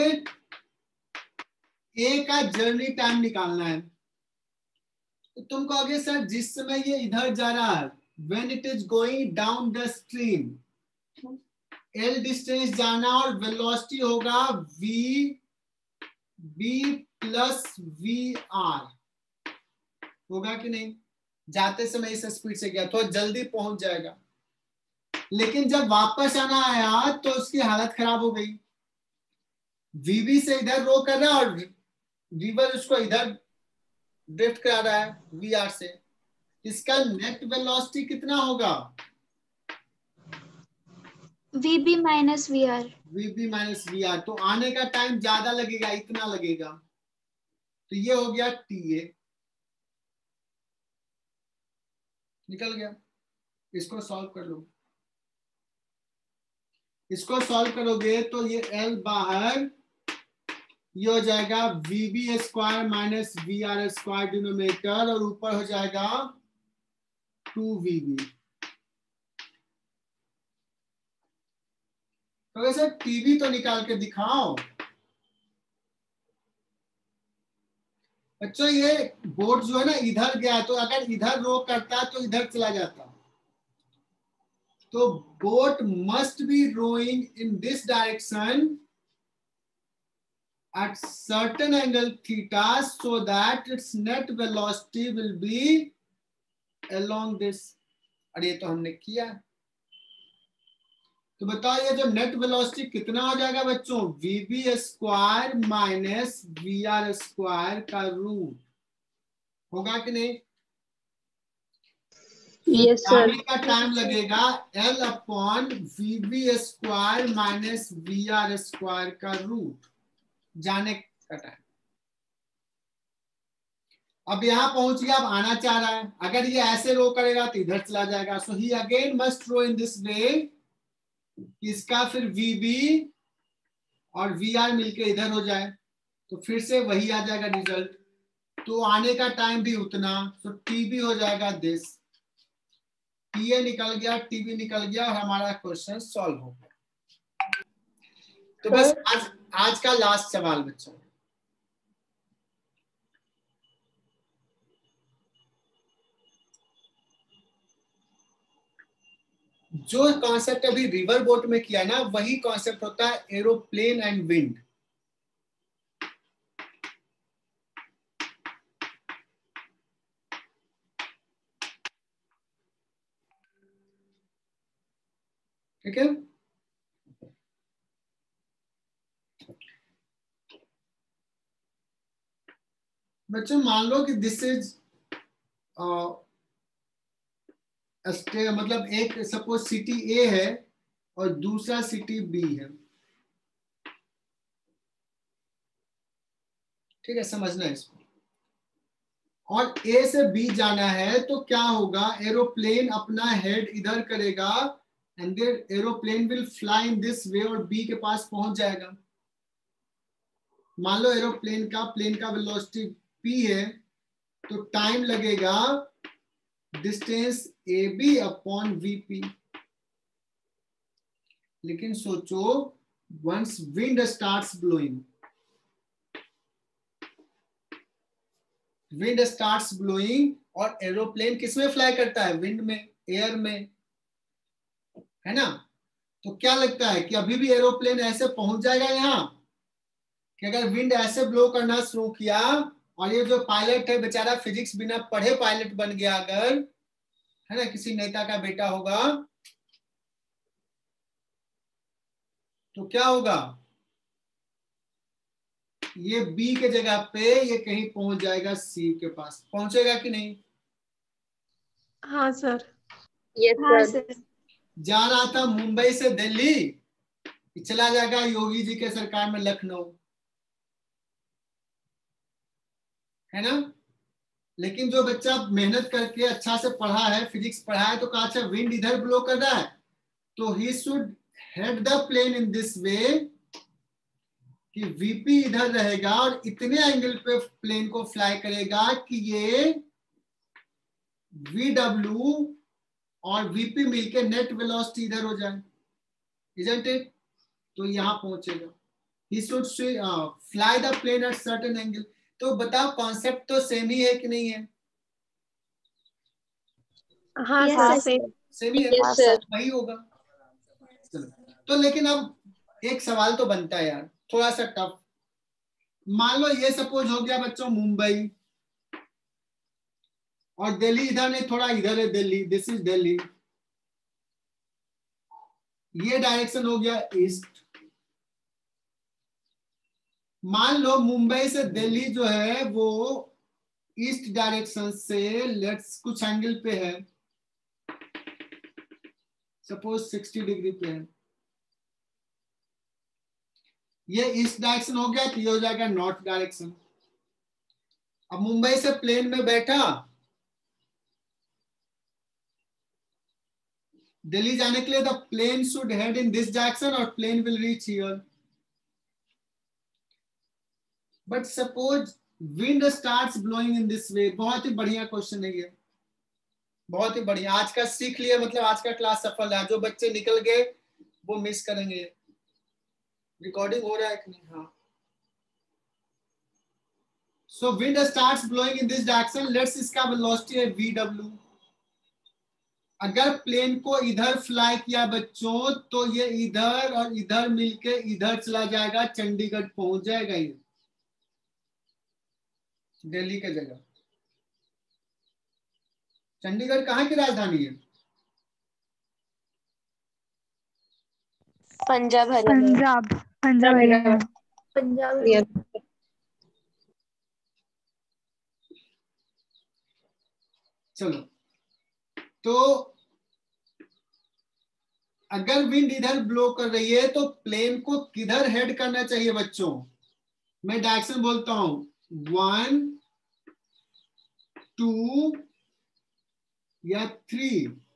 ए का जर्नी टाइम निकालना है। तो तुम कहोगे सर जिस समय ये इधर जा रहा है, when it is going down the stream, L distance जाना और वेलोसिटी होगा V B plus V R, होगा कि नहीं? जाते समय इस स्पीड से गया, थोड़ा जल्दी पहुंच जाएगा, लेकिन जब वापस आना आया तो उसकी हालत खराब हो गई। वीबी से इधर रो कर रहा है और रिवर उसको इधर ड्रिफ्ट करा रहा है वी आर से। इसका नेट वेलोसिटी कितना होगा? V B minus V R. VB minus V R. तो आने का टाइम ज्यादा लगेगा, इतना लगेगा। तो ये हो गया टी ए, निकल गया। इसको सॉल्व कर लो, इसको सॉल्व करोगे तो ये एल बाहर, ये हो जाएगा V B square minus V R square denominator, और ऊपर हो जाएगा टू वी बी। तो वैसे टीवी तो निकाल के दिखाओ बच्चों। ये बोट जो है ना इधर गया, तो अगर इधर रो करता तो इधर चला जाता। तो boat must be rowing in this direction at certain angle theta so that its net velocity will be along this। और ये तो हमने किया। तो बताओ ये जो नेट वेलोसिटी कितना हो जाएगा बच्चों? V B square minus V R square का रूट, होगा कि नहीं? Yes, sir. जाने का टाइम लगेगा L upon V B square minus V R square का रूट, जाने का टाइम। अब यहां पहुंच गया, अब आना चाह रहा है। अगर ये ऐसे रो करेगा तो इधर चला जाएगा। So he again must row in this way. इसका फिर वी बी और वी आर मिलके इधर हो जाए, तो फिर से वही आ जाएगा रिजल्ट। तो आने का टाइम भी उतना, तो टी भी हो जाएगा दिस, टी ए निकल गया, टी भी निकल गया और हमारा क्वेश्चन सॉल्व हो गया। तो बस आज आज का लास्ट सवाल बच्चों, जो कॉन्सेप्ट अभी रिवर बोट में किया ना, वही कॉन्सेप्ट होता है एरोप्लेन एंड विंड। ठीक है, बच्चों मान लो कि दिस इज मतलब एक सपोज सिटी ए है और दूसरा सिटी बी है। ठीक है, समझना है इसको। और ए से बी जाना है तो क्या होगा, एरोप्लेन अपना हेड इधर करेगा and then aeroplane will fly in this way और बी के पास पहुंच जाएगा। मान लो एरोप्लेन का प्लेन का वेलोसिटी p है, तो टाइम लगेगा distance A B upon VP. लेकिन सोचो, once wind starts blowing, wind starts blowing और एरोप्लेन किसमें फ्लाई करता है, विंड में, एयर में, है ना। तो क्या लगता है कि अभी भी एरोप्लेन ऐसे पहुंच जाएगा यहाँ, कि अगर विंड ऐसे ब्लो करना शुरू किया और ये जो पायलट है बेचारा फिजिक्स बिना पढ़े पायलट बन गया, अगर, है ना, किसी नेता का बेटा होगा, तो क्या होगा, ये बी के जगह पे ये कहीं पहुंच जाएगा सी के पास। पहुंचेगा कि नहीं? हाँ सर। यस हाँ सर। सर। जा रहा था मुंबई से दिल्ली, चला जाएगा योगी जी के सरकार में लखनऊ, है ना। लेकिन जो बच्चा मेहनत करके अच्छा से पढ़ा है, फिजिक्स पढ़ा है, तो कहा अच्छा विंड इधर ब्लो कर रहा है, तो he should head the plane in this way कि वीपी इधर रहेगा और इतने एंगल पे प्लेन को फ्लाई करेगा कि ये वीडब्ल्यू और वीपी मिलके नेट वेलोसिटी इधर हो जाए, isn't it? तो यहां पहुंचेगा। he should uh, fly the plane at certain angle। तो बताओ कॉन्सेप्ट तो सेम ही है कि नहीं है? हाँ Yes, sir sir. Same. Same ही है, यस सर। वही होगा। चलो, तो लेकिन अब एक सवाल तो बनता है यार, थोड़ा सा टफ। मान लो ये सपोज हो गया बच्चों मुंबई, और दिल्ली इधर नहीं, थोड़ा इधर है दिल्ली, दिस इज दिल्ली, ये डायरेक्शन हो गया ईस्ट। मान लो मुंबई से दिल्ली जो है वो ईस्ट डायरेक्शन से लेट्स कुछ एंगल पे है, सपोज साठ डिग्री पे है, ये ईस्ट डायरेक्शन हो गया, तो ये हो जाएगा नॉर्थ डायरेक्शन। अब मुंबई से प्लेन में बैठा, दिल्ली जाने के लिए the plane should head in this direction और plane will reach here. But suppose wind starts blowing in this way. बहुत ही बढ़िया क्वेश्चन है ये, बहुत ही बढ़िया। आज का सीख लिया, मतलब आज का क्लास सफल है। जो बच्चे निकल गए वो मिस करेंगे। रिकॉर्डिंग हो रहा है कि नहीं? हाँ। So wind starts blowing in this direction, let's इसका वेलोसिटी है वीडब्ल्यू। अगर प्लेन को इधर फ्लाई किया बच्चों, तो ये इधर और इधर मिलके इधर चला जाएगा, चंडीगढ़ पहुंच जाएगा, ये दिल्ली के जगह। चंडीगढ़ कहाँ की राजधानी है? पंजाब हरियाणा। पंजाब पंजाब हरियाणा। पंजाब। चलो, तो अगर विंड इधर ब्लो कर रही है तो प्लेन को किधर हेड करना चाहिए बच्चों? मैं डायरेक्शन बोलता हूं, वन, टू या थ्री?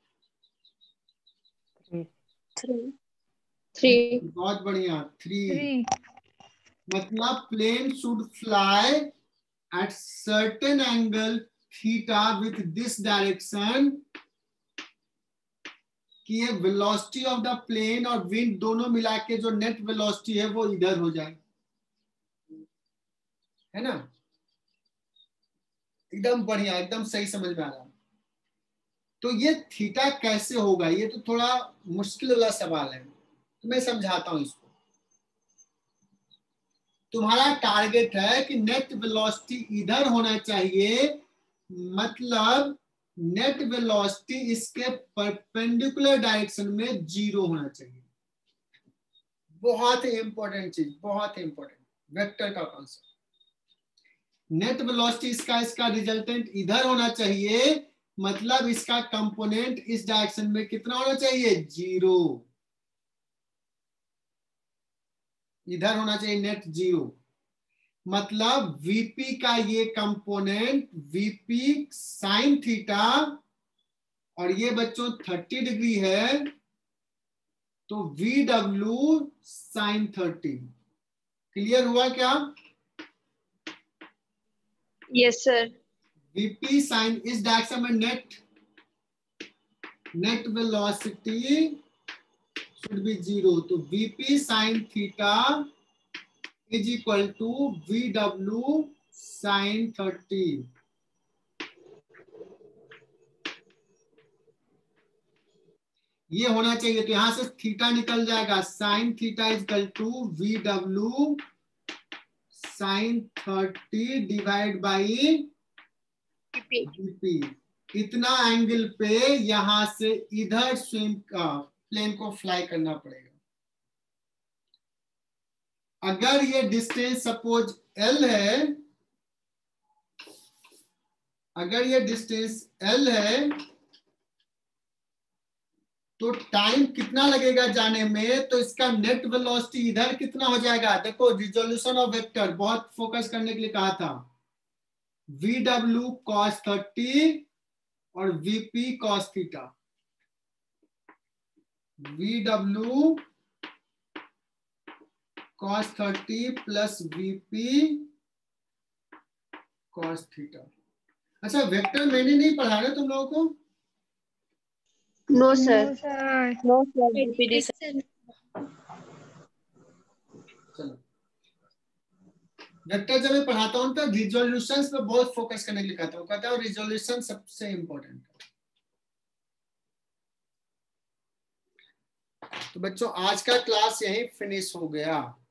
थ्री। थ्री। बहुत बढ़िया, थ्री। थ्री। मतलब plane should fly at certain angle theta with this direction कि ये वेलोसिटी ऑफ द प्लेन और विंड दोनों मिला के जो नेट वेलोसिटी है वो इधर हो जाए, है ना? एकदम बढ़िया, एकदम सही समझ में आ रहा। तो ये थीटा कैसे होगा, ये तो थोड़ा मुश्किल वाला सवाल है, तो मैं समझाता हूं इसको। तुम्हारा टारगेट है कि नेट वेलोसिटी इधर होना चाहिए, मतलब नेट वेलोसिटी इसके परपेंडिकुलर डायरेक्शन में जीरो होना चाहिए। बहुत ही इंपॉर्टेंट चीज, बहुत ही इंपॉर्टेंट वेक्टर का कॉन्सेप्ट। नेट वेलोसिटी इसका इसका रिजल्टेंट इधर होना चाहिए, मतलब इसका कंपोनेंट इस डायरेक्शन में कितना होना चाहिए, जीरो। इधर होना चाहिए नेट जीरो, मतलब वीपी का ये कंपोनेंट वीपी साइन थीटा, और ये बच्चों थर्टी डिग्री है, तो V W sine thirty. Clear हुआ क्या? Yes sir. वीपी साइन इस डायरेक्शन में net net velocity should be zero, तो VP sine theta is equal to V W sine thirty. ये होना चाहिए, तो यहां से थीटा निकल जाएगा, sine theta is equal to V W sine thirty divide by VP. इतना एंगल पे यहां से इधर स्विम का प्लेन को फ्लाई करना पड़ेगा। अगर ये डिस्टेंस सपोज एल है, अगर ये डिस्टेंस एल है, तो टाइम कितना लगेगा जाने में, तो इसका नेट वेलोसिटी इधर कितना हो जाएगा। देखो रिजोल्यूशन ऑफ वेक्टर बहुत फोकस करने के लिए कहा था, वी डब्ल्यू कॉस थर्टी और VP cos theta. V W cos thirty plus VP cos theta. अच्छा, वेक्टर मैंने नहीं पढ़ा ना तुम लोगों को? No sir. No, sir. B P D, sir. चलो, वेक्टर जब मैं पढ़ाता हूं तो रिजोल्यूशन पे बहुत फोकस करने के लिए कहता हूं, कहता हूं रिजोल्यूशन सबसे इंपॉर्टेंट है। तो बच्चों आज का क्लास यही फिनिश हो गया।